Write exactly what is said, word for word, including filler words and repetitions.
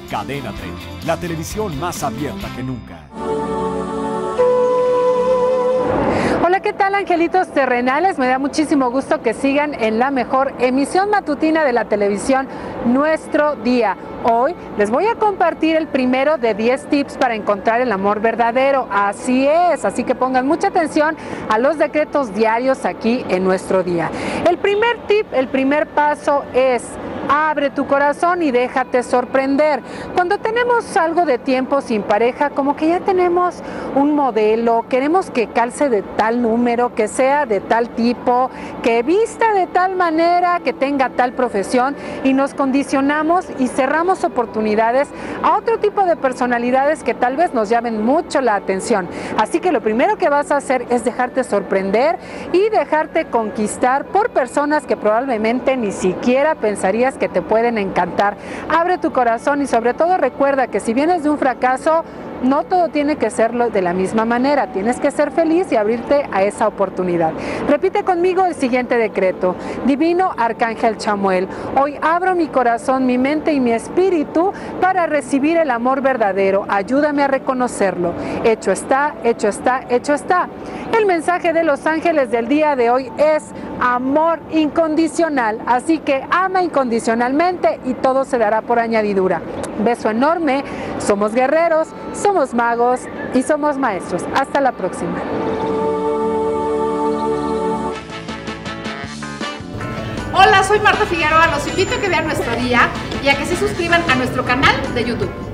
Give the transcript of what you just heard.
Cadena treinta, la televisión más abierta que nunca. Hola, ¿qué tal, angelitos terrenales? Me da muchísimo gusto que sigan en la mejor emisión matutina de la televisión, Nuestro Día. Hoy les voy a compartir el primero de diez tips para encontrar el amor verdadero. Así es, así que pongan mucha atención a los decretos diarios aquí en Nuestro Día. El primer tip, el primer paso es: abre tu corazón y déjate sorprender. Cuando tenemos algo de tiempo sin pareja, como que ya tenemos un modelo, queremos que calce de tal número, que sea de tal tipo, que vista de tal manera, que tenga tal profesión, y nos condicionamos y cerramos oportunidades a otro tipo de personalidades que tal vez nos llamen mucho la atención. Así que lo primero que vas a hacer es dejarte sorprender y dejarte conquistar por personas que probablemente ni siquiera pensarías que te pueden encantar. Abre tu corazón y sobre todo recuerda que si vienes de un fracaso, no todo tiene que serlo de la misma manera. Tienes que ser feliz y abrirte a esa oportunidad. Repite conmigo el siguiente decreto: Divino Arcángel Chamuel, hoy abro mi corazón, mi mente y mi espíritu para recibir el amor verdadero. Ayúdame a reconocerlo. Hecho está, hecho está, hecho está. El mensaje de los ángeles del día de hoy es amor incondicional. Así que ama incondicionalmente y todo se dará por añadidura. Beso enorme. Somos guerreros, somos magos y somos maestros. Hasta la próxima. Hola, soy Marta Figueroa. Los invito a que vean Nuestro Día y a que se suscriban a nuestro canal de YouTube.